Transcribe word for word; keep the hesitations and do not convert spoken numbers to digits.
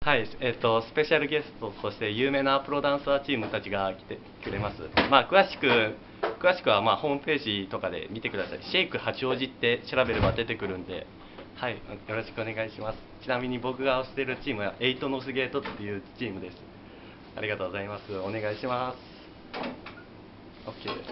はい、えっと、スペシャルゲストとして有名なプロダンサーチームたちが来てくれます。まあ、詳しく、詳しくはまあホームページとかで見てください。シェイク八王子って調べれば出てくるんで、はい、よろしくお願いします。ちなみに僕が推しているチームはエイトノスゲートっていうチームです。ありがとうございます。お願いします。OK です。